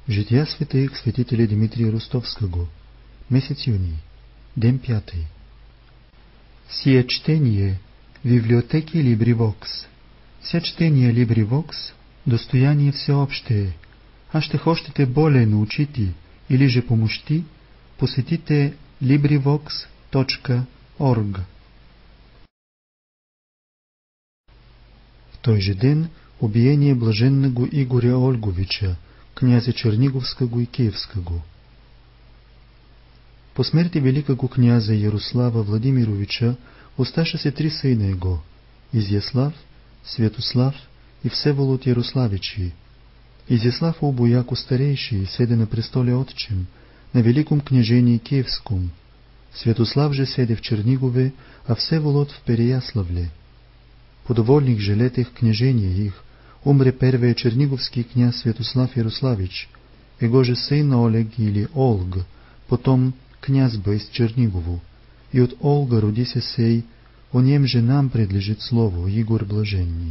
Жития святых святителя Димитрия Ростовского. Месец юни. Ден 5. Сие чтение библиотеки LibriVox. Ся чтение LibriVox достояние всеобщее. А ще хочете более научити или же помощти, посетите LibriVox.org. В той же ден убиение блаженного Игоря Ольговича, князя Черниговского и Киевского. По смерти великого князя Ярослава Владимировича оставаше три сына его: Изяслав, Святослав и Всеволод Ярославичи. Изяслав обояко старейший седе на престоле отчим, на великом княжении Киевском. Святослав же седе в Чернигове, а Всеволод в Переяславле. По довольных же летах княжения их умре первый черниговский князь Святослав Ярославич, его же сын Олег или Олг, потом князь бы из Чернигову, и от Олга родися сей, о нем же нам предлежит слово Игорь Блаженний.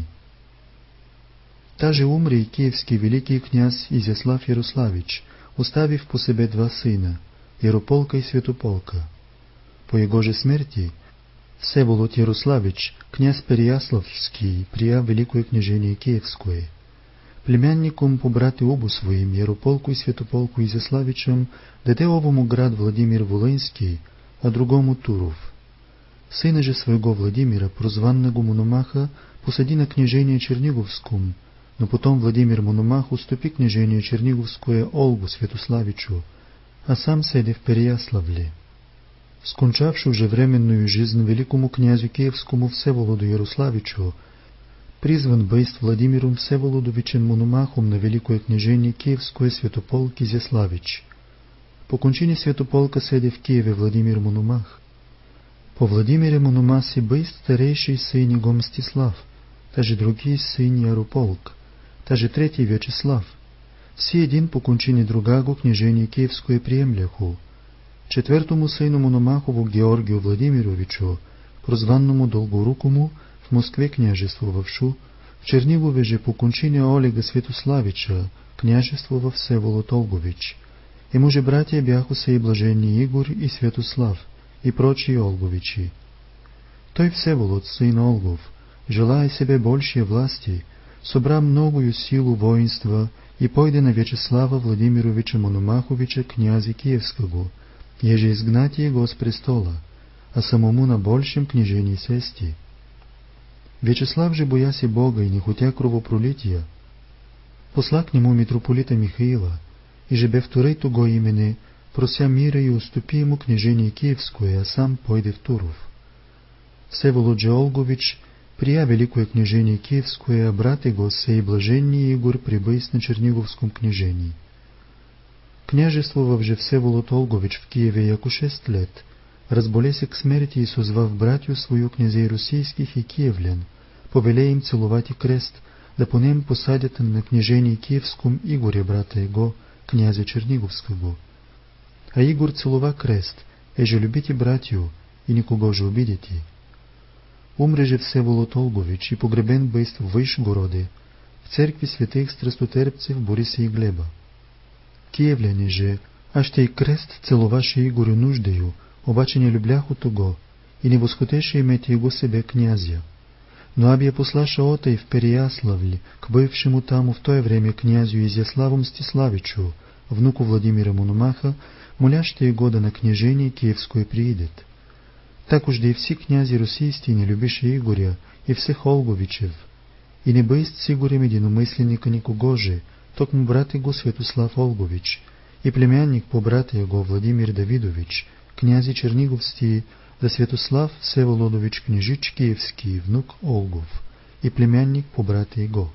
Также умре и киевский великий князь Изяслав Ярославич, оставив по себе два сына, Ярополка и Святополка. По его же смерти Всеволод Ярославич, князь Переяславский, прия великое княжение Киевское. Племянником по брате обу своим, Ярополку и Святополку Изяславичем, даде овому град Владимир Волынский, а другому Туров. Сына же своего Владимира, прозванного Мономаха, посади на княжение Черниговском, но потом Владимир Мономах уступи княжение Черниговское Олгу Святославичу, а сам седе в Переяславле. Скончавши уже временную жизнь великому князю Киевскому Всеволоду Ярославичу, призван бысть Владимиром Всеволодовичем Мономахом на великое княжение Киевское Святополк Изяславич. По кончине Святополка седе в Киеве Владимир Мономах. По Владимире Мономасе бысть старейший сын его Мстислав, также другий сын Ярополк, также третий Вячеслав. Все един по кончине другаго княжение Киевское приемляху. Четвертому сыну Мономахову Георгию Владимировичу, прозванному Долгорукому, в Москве княжествовавшу, в Чернигове же по кончине Олега Святославича, княжествовав Всеволод Олгович. Ему же братья бяху сей блаженни Игорь и Святослав, и прочие Олговичи. Той Всеволод, сын Олгов, желая себе большей власти, собра многою силу воинства и пойде на Вячеслава Владимировича Мономаховича, князя Киевского, еже изгнати его с престола, а самому на большем княжении сести. Вячеслав же, бояся Бога и не хотя кровопролития, посла к нему митрополита Михаила, и же бе второй того имени, прося мира и уступи ему княжение Киевское, а сам пойде в Туров. Всеволод же Олгович прия великое княжение Киевское, а брат его сей блаженний Игорь прибысть на Черниговском княжении. Княжествовав же Всеволод Олгович в Киеве яко 6 лет, разболеся к смерти и созвав братью свою князей российских и киевлян, повеле им целовать и крест, да по нем посадят на княжении Киевском Игоря брата его, князя Черниговского. А Игорь целова крест, еже любите братью, и никого же обидите. Умре же Всеволод Олгович и погребен бысть в Вышгороде, в церкви святых страстотерпцев Бориса и Глеба. Киевляне же, аж тей крест целоваше Игорю нуждею, обаче не любляху того, и не восхотеше иметь его себе князя. Но абья послаша отай в Переяславль к бывшему таму в то время князю Изяславу Мстиславичу, внуку Владимира Мономаха, моляще его да на княжение Киевское приидет. Так уж да и все князи российские не любише Игоря и всех Олговичев, и не бысть с Игорем единомысленника никого же, токмо брат его Святослав Олгович, и племянник по брата его Владимир Давидович, князи Черниговские, да Святослав Всеволодович княжич Киевский, внук Олгов, и племянник по брата его.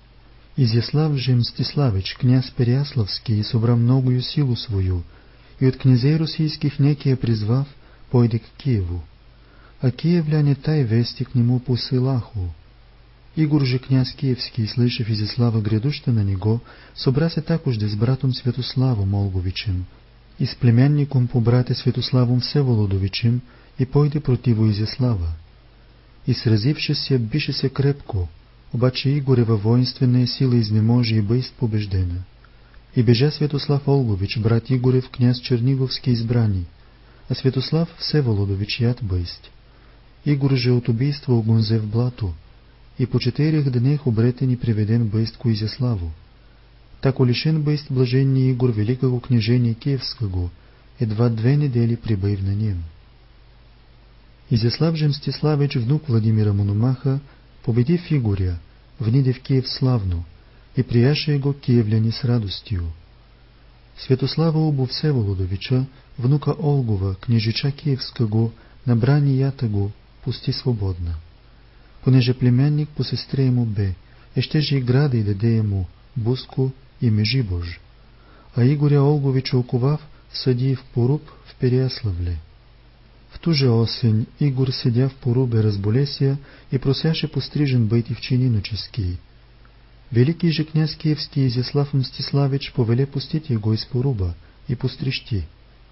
Изяслав же Мстиславич, князь Переяславский, собра многою силу свою, и от князей российских некие призвав, пойде к Киеву. А киевляне тай вести к нему посылаху. Игорь же князь Киевский, слышав Изяслава грядуща на него, собрася також с братом Святославом Олговичем, и с племянником по брате Святославом Всеволодовичем, и пойде противу Изяслава. И сразившися, бишеся крепко, обаче Игорева воинственная сила изнеможи и бысть побеждена. И бежа Святослав Олгович, брат Игорев, князь Черниговский избрани, а Святослав Всеволодович яд бысть. Игор же от убийства огонзе в блату, и по 4 днях обретен и приведен бысть ко Изяславу. Тако лишен бысть блаженни Игор великого княжения Киевского, едва 2 недели прибыв на нем. Изяслав же Мстиславич, внук Владимира Мономаха, победив Игоря, вниде в Киев славно, и прияше его киевляне с радостью. Святослава обу Всеволодовича, внука Олгова, княжича Киевского, на брани ятого пусти свободно. Понеже племянник по сестре ему бе, ще же и града и даде ему Буску и Межибож, а Игоря Олговича оковав, съди в поруб в Переяславле. В ту же осень Игор, сидя в порубе, разболесия и просяше пострижен быть и в чин иноческий. Великий же князь Киевский Изяслав Мстиславич повеле пустить его из поруба и пострижти.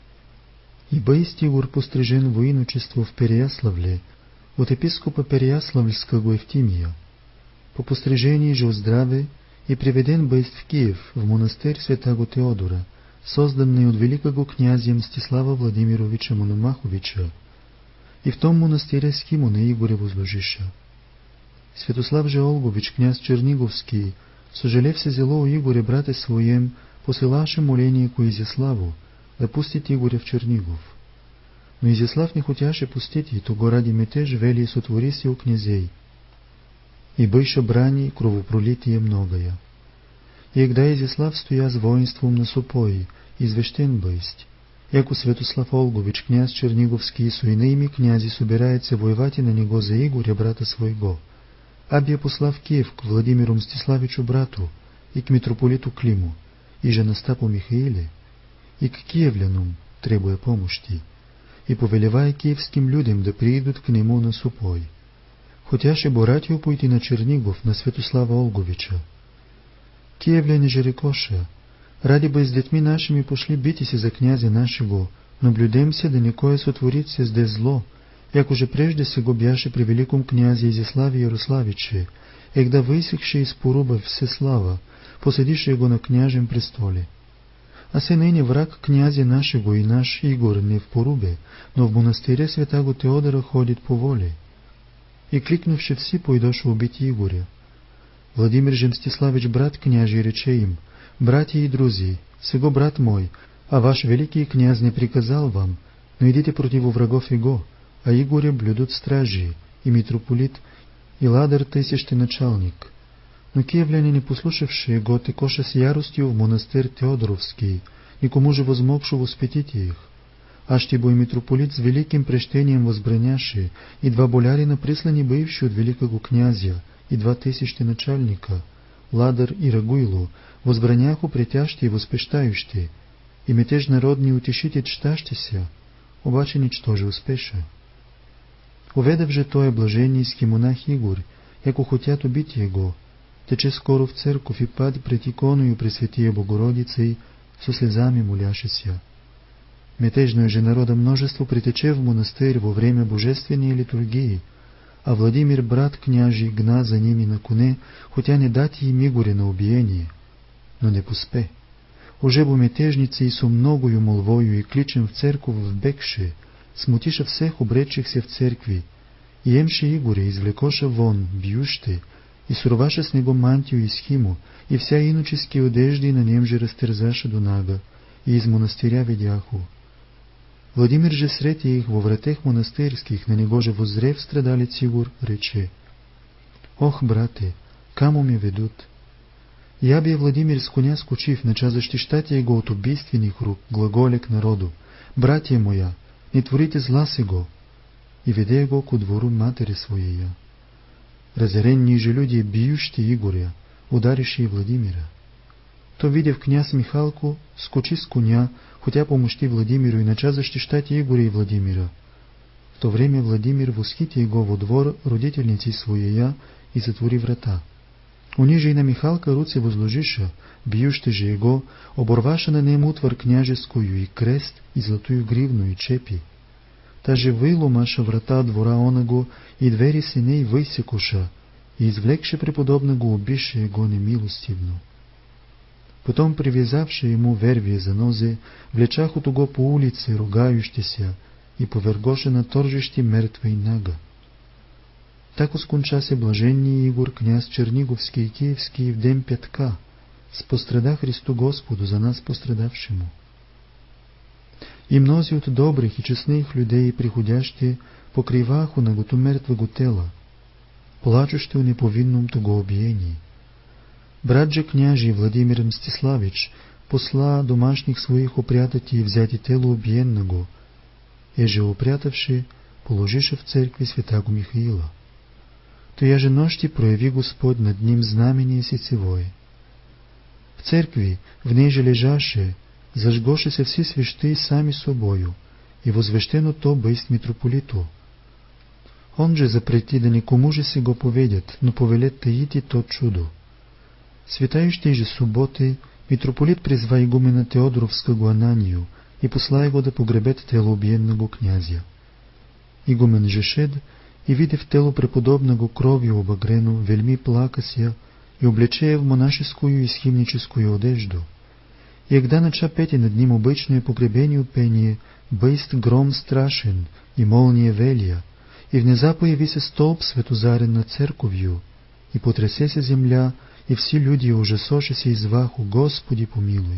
И бысть Игор пострижен во иночество в Переяславле от епископа Переяславльского Евтимия. По пострижении же оздраве и приведен бысть в Киев, в монастырь святаго Теодора, созданный от великого князя Мстислава Владимировича Мономаховича, и в том монастыре схимона Игоря возложиша. Святослав же Олгович, князь Черниговский, сожалев се зело у Игоря брате своем, посылаше моление ко Изяславу, да пустит Игоря в Чернигов. Но Изяслав не хотяше пустить, и того ради метеж вели сотвори се у князей. И быша брани кровопролитие многое. И когда Изяслав стоя с воинством на Супои, извещен бысть, яко Святослав Олгович, князь Черниговский, со иными князи собирается воевать и на него за Игоря, брата своего, аби послав Киев к Владимиру Мстиславичу брату и к митрополиту Климу, и же Настапу Михаиле, и к киевлянам, требуя помощи, и повелевая киевским людям да приидут к нему на Супой. Хотяше боратью пойти на Чернигов, на Святослава Олговича. Киевляне же рекоше, ради бы с детьми нашими пошли битися за князя нашего, наблюдемся да никое сотворится здесь зло, як уже прежде сего бяше при великом князе Изяславе Ярославиче, егда высекше из поруба Всеслава, посадише его на княжем престоле. А се ныне враг князя нашего и наш Игор не в порубе, но в монастыре святаго Теодора ходит по воле. И кликнувши все, пойдоше убить Игоря. Владимир же Мстиславич, брат княжий, рече им: «Братья и друзья, сего брат мой, а ваш великий князь не приказал вам, но идите против врагов его, а Игоря блюдут стражи, и митрополит, и ладар тысячный начальник». Но киевляне, не послушавши его, текоше с яростью в монастырь Теодоровский, никому же возмогшу воспетить их. Аж тибо и митрополит с великим прештением возбраняши, и 2 болярина прислани бывши от великого князя, и 2000 начальника, Ладар и Рагуйло, возбраняху притяжти и воспещающти, и метеж народ не утешите чтащися, обаче ничто же успеше. Уведав же тое блаженийский монах Игорь, яко хотят убить его, тече скоро в церковь и пад пред иконою Пресветия Богородицей, со слезами моляшися. Метежное же народа множество притече в монастырь во время божественной литургии, а Владимир, брат княжий, гна за ними на коне, хотя не дать им Игоря на убиение, но не поспе. Уже бо метежницы и со многою молвою и кличем в церковь в бегше, смутиша всех обречихся в церкви, и емши Игоря извлекоша вон, бьюште, и сурваше с него мантию и схиму, и вся иноческие одежды на нем же растерзаше до нага, и из монастыря ведяху. Владимир же среди их во вратех монастырских, на него же воззрев страдалец Игор, рече: «Ох, брате, камо ме ведут? Я бе Владимир с коня скочив, нача защищати его от убийственных рук, глаголе к народу: братья моя, не творите зла сего!» И веде его ко двору матери своей. Разоренни же люди, биющи Игоря, ударивши Владимира. То, видев князь Михалку, скочи с коня, хотя помощти Владимиру и нача защищать Игоря и Владимира. В то время Владимир восхити его во двор родительницы своей и затвори врата. Униже и на Михалка руце возложиша, биющи же его, оборваша на нем утвар княжескую и крест, и златую гривну и чепи. Та же выломаша врата двора оного, и двери синей высекуша, и извлекше преподобного убише его немилостивно. Потом, привязавши ему вервие за нозе, влечахото го по улице, ругающи се, и повергоше на торжещи мертва и нага. Тако сконча се блаженния Игор, княз Черниговски и Киевски в ден пятка, спостреда Христу Господу за нас пострадавшему. И мнози от добрих и честних людей, приходящи, покриваху нагото мертвого тела, плачущи о неповинномто го обиении. Брат же княжи Владимир Мстиславич посла домашних своих опрятати и взяти тело убиенного, еже опрятавши, положише в церкви святаго Михаила. Тоя же нощи прояви Господь над ним знамение сицевое. В церкви, в ней же лежаше, зажгоше се все свещи сами собою, и возвещено то бысть митрополиту. Он же запрети да никому же си го поведят, но повелет таити то чудо. Святающей же субботы митрополит призва игумена Теодоровского Ананию и посла его да погребет тело убиенного князя. Игумен же шед и, видев тело преподобного кровью обагрено, вельми плакася и облече в монашескую и схимническую одежду. И егда нача пети над ним обычное погребению пение, быст гром страшен и молния велия, и внезапно яви се столб светозарен над церковью, и потрясе се земля, и все люди ужасоше се изваху: Господи помилуй.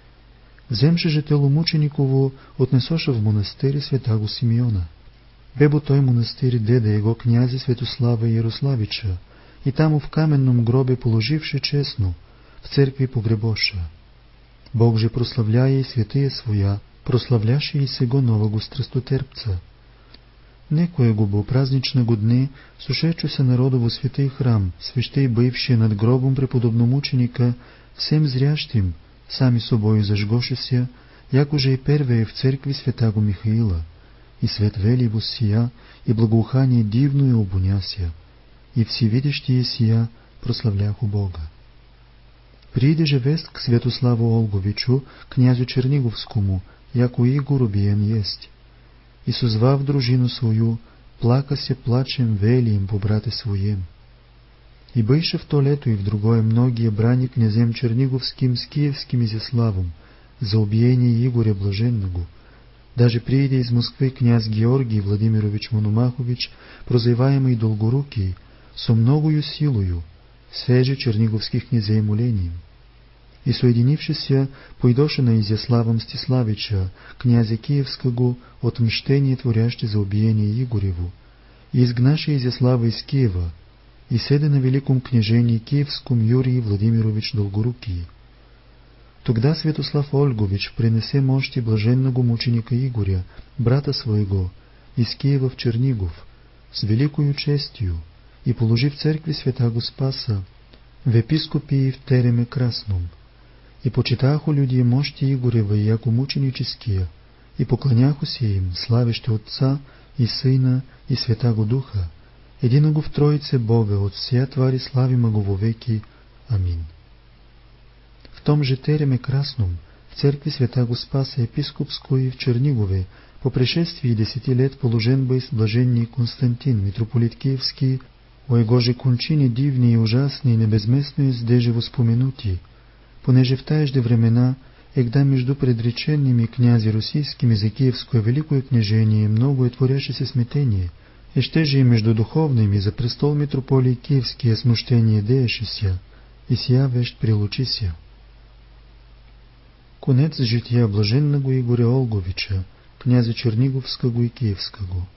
Вземше же тело мучениково, отнесоше в монастырь святаго Симеона. Бебо той монастырь деда его князя Святослава Ярославича, и таму в каменном гробе положивши честно, в церкви погребоша. Бог же прославляя и святые своя, прославляше и сего нового страстотерпца. Некоего бо праздничного дни сушечу се народу во святый храм, свещей бывшие над гробом преподобномученика, всем зрящим, сами собою зажгошися, як уже и первее в церкви святаго Михаила, и свет вели воссия, и благоухание дивную обуняся, и всевидящие сия прославляху Бога. Приде же вест к Святославу Олговичу, князю Черниговскому, яко Игор убиен есть. И созвав дружину свою, плакася плачем велием по брате своем. И быше в то лето и в другое многие брани князем Черниговским с Киевским Изяславом за убиение Игоря Блаженного. Даже приедя из Москвы князь Георгий Владимирович Мономахович, прозываемый Долгорукий, со многою силою, свеже черниговских князей молением. И соединившися, пойдоше на Изяслава Мстиславича, князя Киевского, отмщение творяще за убиение Игореву, и изгнаше Изяслава из Киева, и седе на великом княжении Киевском Юрий Владимирович Долгорукий. Тогда Святослав Ольгович принесе мощи блаженного мученика Игоря, брата своего, из Киева в Чернигов, с великою честью, и положи в церкви святаго Спаса, в епископии в Тереме Красном. И почитаху люди мощи Игорева яко мученические, и поклоняхуся им, славяще Отца и Сына и Святаго Духа, единого в Троице Бога, от всея твари славима го вовеки. Амин. В том же Тереме Красном, в церкви святаго Спаса епископской в Чернигове, по пришествии 10 лет положен быст блаженний Константин, митрополит Киевский, о его же кончине дивни и ужасни и небезместно здеже воспоменути, понеже в тажде времена, егда между предреченными князи российскими за Киевское великое княжение многое творящееся смятение, и ще же и между духовными за престол митрополии Киевские смущения деящися, и сия вещь прилучися. Конец жития блаженного Игоря Олговича, князя Черниговского и Киевского.